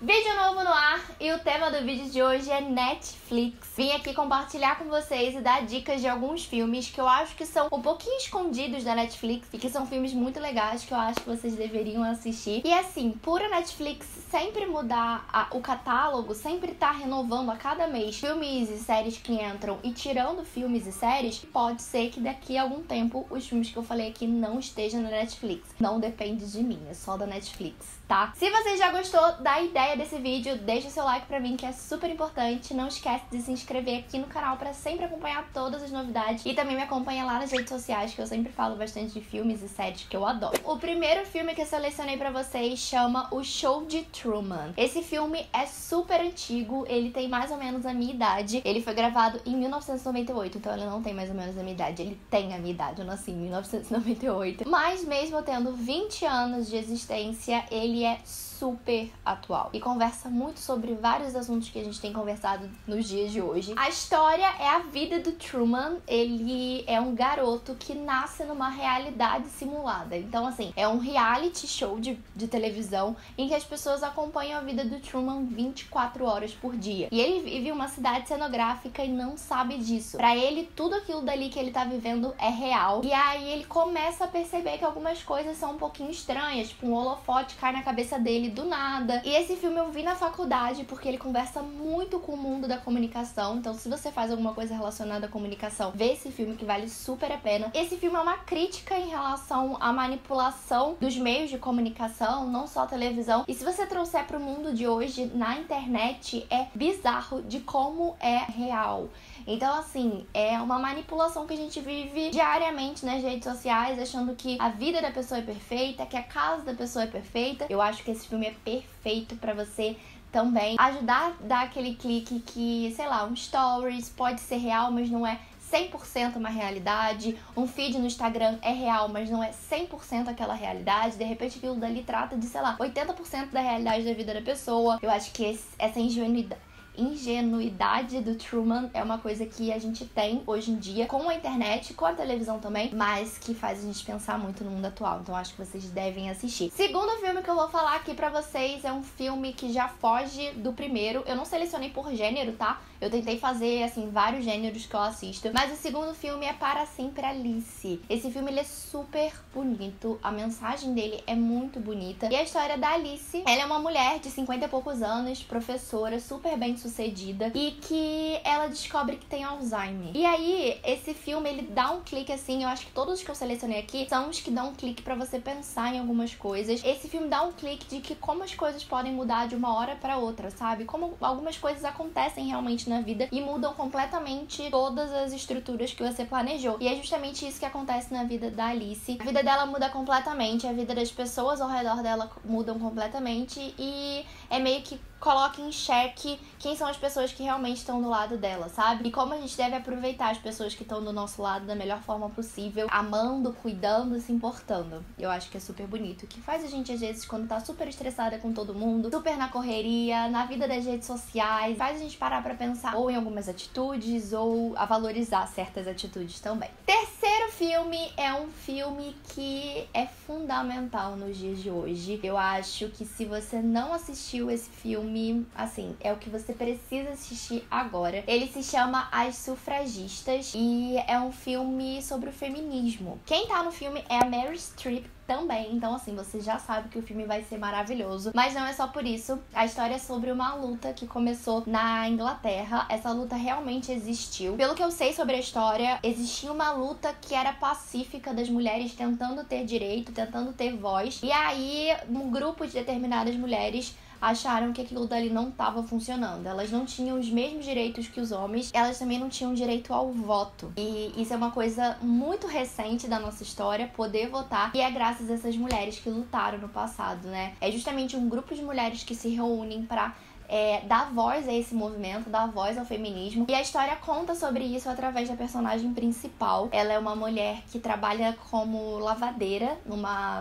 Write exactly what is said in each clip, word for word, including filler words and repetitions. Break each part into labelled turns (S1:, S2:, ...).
S1: Vídeo novo no ar e o tema do vídeo de hoje é Netflix. Vim aqui compartilhar com vocês e dar dicas de alguns filmes que eu acho que são um pouquinho escondidos da Netflix e que são filmes muito legais que eu acho que vocês deveriam assistir. E assim, por a Netflix sempre mudar a, o catálogo, sempre tá renovando a cada mês filmes e séries que entram e tirando filmes e séries, pode ser que daqui a algum tempo os filmes que eu falei aqui não estejam na Netflix. Não depende de mim, é só da Netflix, tá? Se você já gostou da ideia desse vídeo, deixa o seu like pra mim que é super importante. Não esquece de se inscrever aqui no canal pra sempre acompanhar todas as novidades e também me acompanha lá nas redes sociais que eu sempre falo bastante de filmes e séries que eu adoro. O primeiro filme que eu selecionei pra vocês chama O Show de Truman. Esse filme é super antigo, ele tem mais ou menos a minha idade. Ele foi gravado em mil novecentos e noventa e oito, então ele não tem mais ou menos a minha idade, ele tem a minha idade, eu nasci em mil novecentos e noventa e oito. Mas mesmo tendo vinte anos de existência, ele é super atual e conversa muito sobre vários assuntos que a gente tem conversado nos dias de hoje. A história é a vida do Truman. Ele é um garoto que nasce numa realidade simulada. Então, assim, é um reality show de, de televisão em que as pessoas acompanham a vida do Truman vinte e quatro horas por dia. E ele vive uma cidade cenográfica e não sabe disso. Pra ele, tudo aquilo dali que ele tá vivendo é real. E aí ele começa a perceber que algumas coisas são um pouquinho estranhas. Tipo, um holofote cai na cabeça dele do nada. E esse filme eu vi na faculdade porque ele conversa muito com o mundo da comunicação. Então, se você faz alguma coisa relacionada à comunicação, vê esse filme que vale super a pena. Esse filme é uma crítica em relação à manipulação dos meios de comunicação, não só a televisão. E se você trouxer para o mundo de hoje, na internet, é bizarro de como é real. Então, assim, é uma manipulação que a gente vive diariamente nas redes sociais, achando que a vida da pessoa é perfeita, que a casa da pessoa é perfeita. Eu acho que esse filme é perfeito pra você também ajudar a dar aquele clique que, sei lá, um stories pode ser real, mas não é cem por cento uma realidade. Um feed no Instagram é real, mas não é cem por cento aquela realidade. De repente aquilo dali trata de, sei lá, oitenta por cento da realidade da vida da pessoa. Eu acho que esse, essa ingenuidade ingenuidade do Truman é uma coisa que a gente tem hoje em dia com a internet, com a televisão também, mas que faz a gente pensar muito no mundo atual. Então acho que vocês devem assistir. Segundo filme que eu vou falar aqui pra vocês é um filme que já foge do primeiro. Eu não selecionei por gênero, tá? Eu tentei fazer, assim, vários gêneros que eu assisto. Mas o segundo filme é Para Sempre Alice. Esse filme, ele é super bonito. A mensagem dele é muito bonita. E a história da Alice, ela é uma mulher de cinquenta e poucos anos, professora, super bem sucedida, e que ela descobre que tem Alzheimer. E aí, esse filme, ele dá um clique, assim, eu acho que todos os que eu selecionei aqui são os que dão um clique pra você pensar em algumas coisas. Esse filme dá um clique de que como as coisas podem mudar de uma hora pra outra, sabe? Como algumas coisas acontecem realmente na vida e mudam completamente todas as estruturas que você planejou. E é justamente isso que acontece na vida da Alice. A vida dela muda completamente, a vida das pessoas ao redor dela mudam completamente e é meio que coloca em xeque quem são as pessoas que realmente estão do lado dela, sabe? E como a gente deve aproveitar as pessoas que estão do nosso lado da melhor forma possível, amando, cuidando, se importando. Eu acho que é super bonito. Que faz a gente, às vezes, quando tá super estressada com todo mundo, super na correria, na vida das redes sociais, faz a gente parar pra pensar ou em algumas atitudes ou a valorizar certas atitudes também. Terceiro filme é um filme que é fundamental nos dias de hoje. Eu acho que se você não assistiu esse filme, assim, é o que você precisa assistir agora. Ele se chama As Sufragistas e é um filme sobre o feminismo. Quem tá no filme é a Meryl Streep também, então assim, você já sabe que o filme vai ser maravilhoso, mas não é só por isso. A história é sobre uma luta que começou na Inglaterra. Essa luta realmente existiu. Pelo que eu sei sobre a história, existia uma luta que era pacífica das mulheres tentando ter direito, tentando ter voz, e aí um grupo de determinadas mulheres acharam que aquilo dali não estava funcionando. Elas não tinham os mesmos direitos que os homens, elas também não tinham direito ao voto. E isso é uma coisa muito recente da nossa história, poder votar, e é graças a essas mulheres que lutaram no passado, né? É justamente um grupo de mulheres que se reúnem para É, dar voz a esse movimento, dar voz ao feminismo. E a história conta sobre isso através da personagem principal. Ela é uma mulher que trabalha como lavadeira numa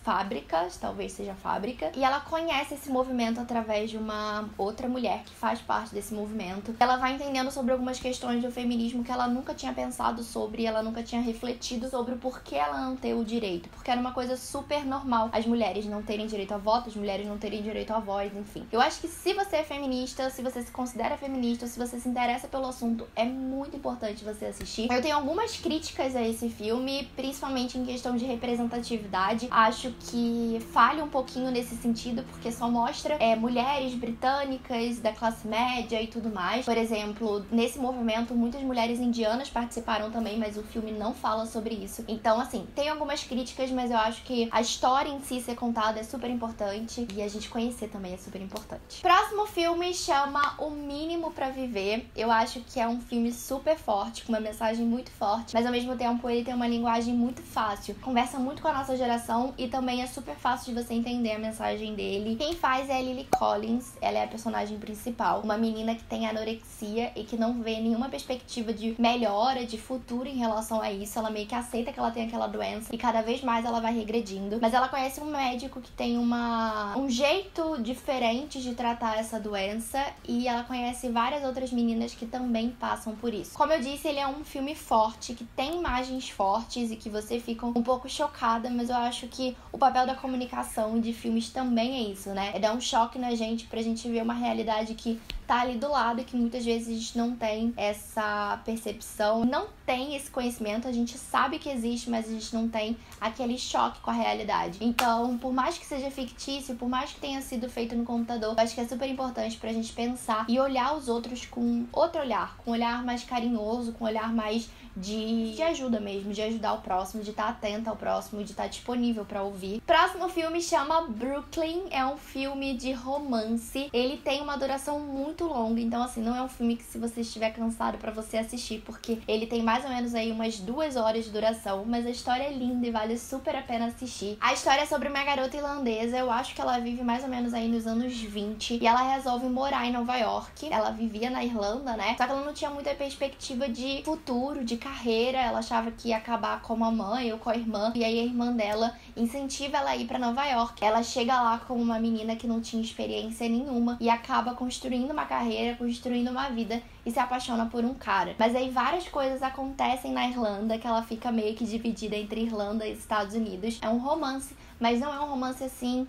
S1: Fábricas, talvez seja Fábrica, e ela conhece esse movimento através de uma outra mulher que faz parte desse movimento. Ela vai entendendo sobre algumas questões do feminismo que ela nunca tinha pensado sobre, ela nunca tinha refletido sobre o porquê ela não ter o direito, porque era uma coisa super normal as mulheres não terem direito a voto, as mulheres não terem direito à voz, enfim. Eu acho que se você é feminista, se você se considera feminista, se você se interessa pelo assunto, é muito importante você assistir. Eu tenho algumas críticas a esse filme, principalmente em questão de representatividade. Acho que falha um pouquinho nesse sentido, porque só mostra é, mulheres britânicas da classe média e tudo mais. Por exemplo, nesse movimento, muitas mulheres indianas participaram também, mas o filme não fala sobre isso. Então, assim, tem algumas críticas, mas eu acho que a história em si ser contada é super importante e a gente conhecer também é super importante. Próximo filme chama O Mínimo pra Viver. Eu acho que é um filme super forte, com uma mensagem muito forte, mas ao mesmo tempo ele tem uma linguagem muito fácil. Conversa muito com a nossa geração e também é super fácil de você entender a mensagem dele. Quem faz é a Lily Collins, ela é a personagem principal, uma menina que tem anorexia e que não vê nenhuma perspectiva de melhora, de futuro em relação a isso. Ela meio que aceita que ela tem aquela doença e cada vez mais ela vai regredindo. Mas ela conhece um médico que tem uma um jeito diferente de tratar essa doença e ela conhece várias outras meninas que também passam por isso. Como eu disse, ele é um filme forte, que tem imagens fortes e que você fica um pouco chocada, mas eu acho que o papel da comunicação de filmes também é isso, né? É dar um choque na gente pra gente ver uma realidade que tá ali do lado e que muitas vezes a gente não tem essa percepção, não tem esse conhecimento, a gente sabe que existe, mas a gente não tem aquele choque com a realidade. Então, por mais que seja fictício, por mais que tenha sido feito no computador, eu acho que é super importante pra gente pensar e olhar os outros com outro olhar, com um olhar mais carinhoso, com um olhar mais de, de ajuda mesmo, de ajudar o próximo, de estar atenta ao próximo, de estar disponível pra ouvir. Próximo filme chama Brooklyn, é um filme de romance. Ele tem uma duração muito longa, então assim, não é um filme que se você estiver cansado pra você assistir, porque ele tem mais ou menos aí umas duas horas de duração, mas a história é linda e vale super a pena assistir. A história é sobre uma garota irlandesa, eu acho que ela vive mais ou menos aí nos anos vinte, e ela resolve morar em Nova York. Ela vivia na Irlanda, né? Só que ela não tinha muita perspectiva de futuro, de carreira, ela achava que ia acabar com a mãe ou com a irmã, e aí a irmã dela incentiva ela a ir pra Nova York. Ela chega lá como uma menina que não tinha experiência nenhuma e acaba construindo uma carreira, construindo uma vida e se apaixona por um cara. Mas aí várias coisas acontecem na Irlanda que ela fica meio que dividida entre Irlanda e Estados Unidos. É um romance, mas não é um romance assim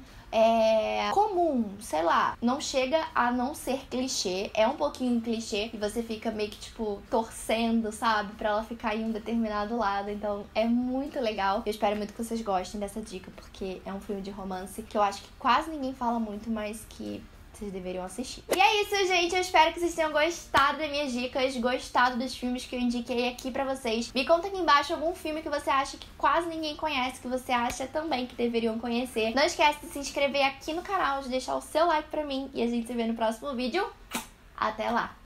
S1: é comum, sei lá, não chega a não ser clichê, é um pouquinho clichê e você fica meio que tipo torcendo, sabe, pra ela ficar em um determinado lado, então é muito legal. Eu espero muito que vocês gostem dessa dica, porque é um filme de romance que eu acho que quase ninguém fala muito, mas que vocês deveriam assistir. E é isso, gente. Eu espero que vocês tenham gostado das minhas dicas, gostado dos filmes que eu indiquei aqui pra vocês. Me conta aqui embaixo algum filme que você acha que quase ninguém conhece, que você acha também que deveriam conhecer. Não esquece de se inscrever aqui no canal, de deixar o seu like pra mim e a gente se vê no próximo vídeo. Até lá!